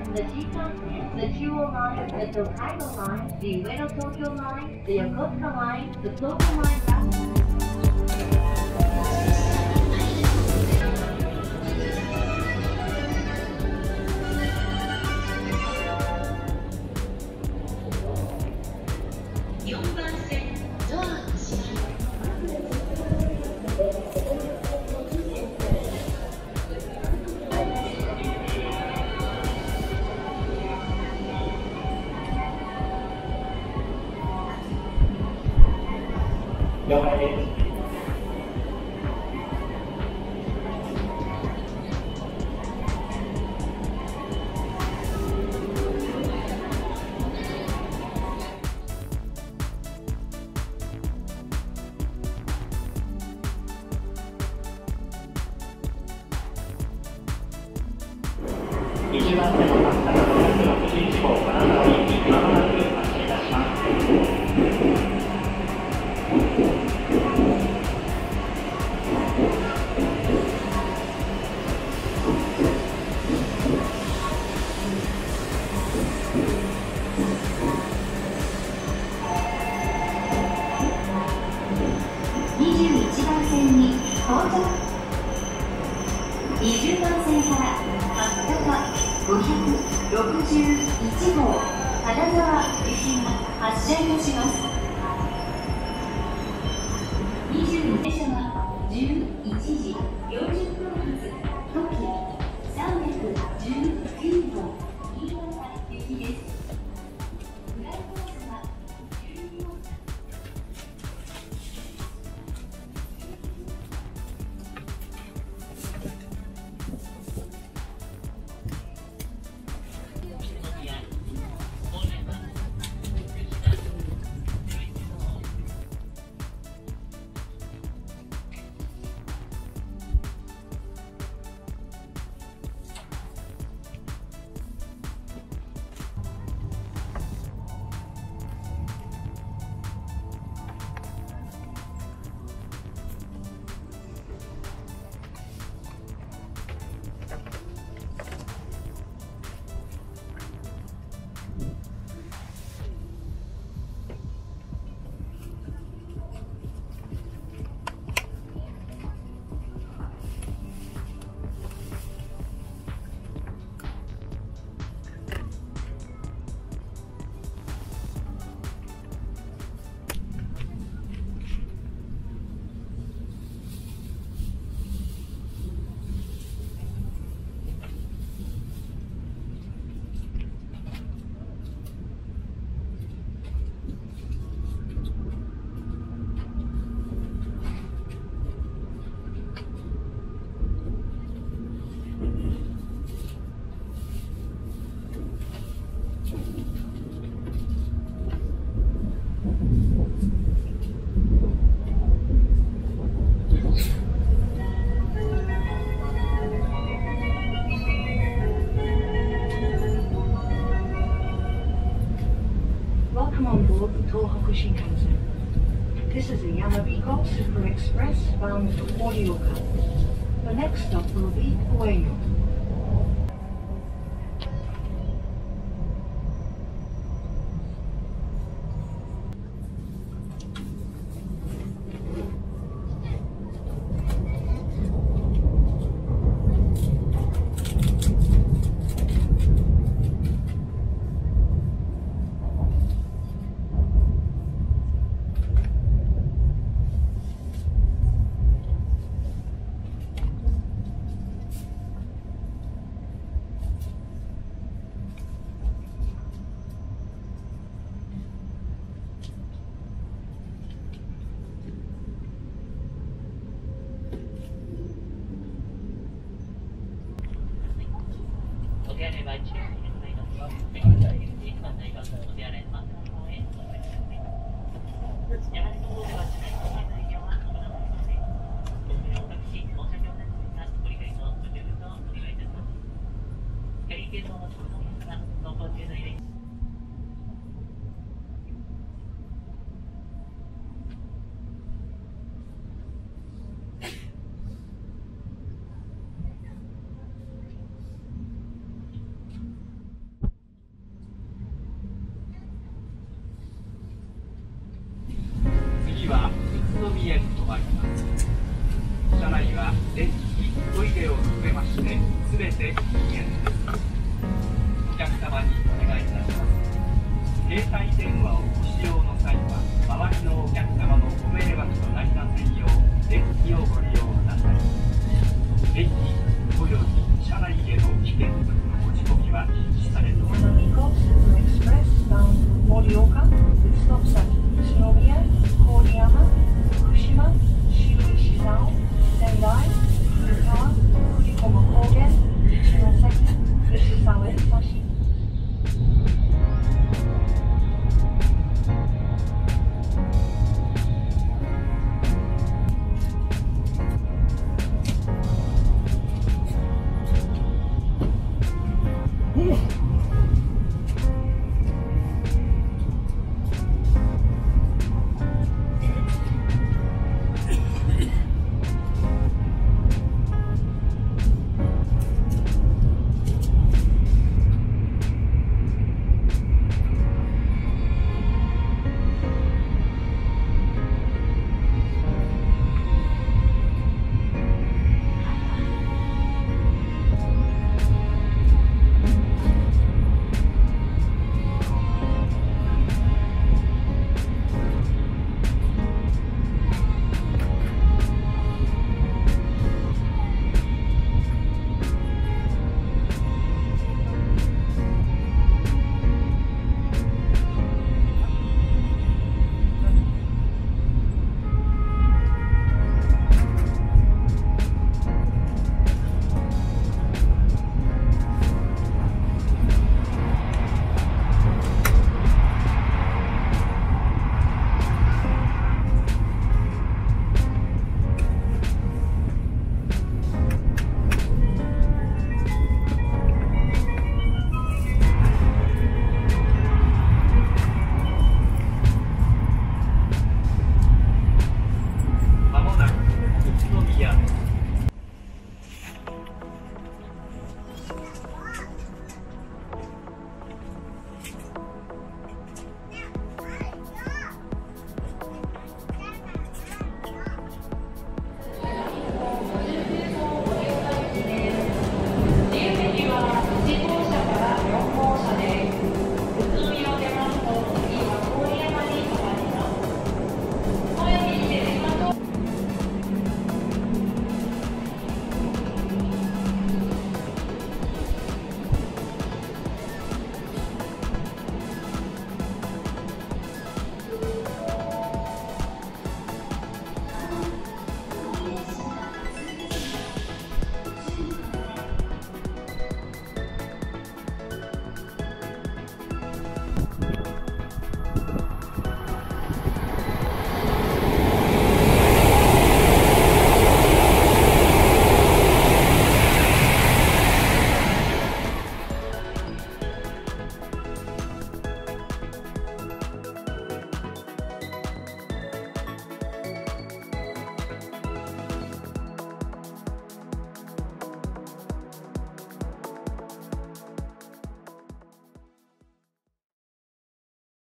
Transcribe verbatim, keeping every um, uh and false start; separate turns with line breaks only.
the Shinkansen, the Chuo Line, the Tokaido Line, the Ueno-Tokyo Line, the Yokosuka Line, the Tokyo Line route.
了解です。いちばん線の発車ごひゃくろくじゅういち号金沢行きまもなく発車いたします。
にじゅういちばん線に到着。にじゅうばん線から松高ごひゃくろくじゅういち号金沢行きが発車いたします。にじゅうに電車はじゅういちじよんじゅっぷん発特急さんびゃくじゅうきゅう号新潟行きです。フライコースはじゅうに号車。
Welcome on board the Tohoku Shinkansen. This is a Yamabiko superexpress bound for Morioka. The next stop will be Ueno.
携帯電話をご使用の際は、周りのお客様のご迷惑となりませんよう、デッキをご利用ください。デッキおよび車内への危険物の持ち込みは禁止されております。
Yamabiko Super Express bound for Morioka with stops at Utsunomiya, Kodiyama, Fukushima, Shirishizao, Sendai, Furukawa, Kurikomo Kogen, Ichinoseki, Fujisawa Hisashi.
Oh.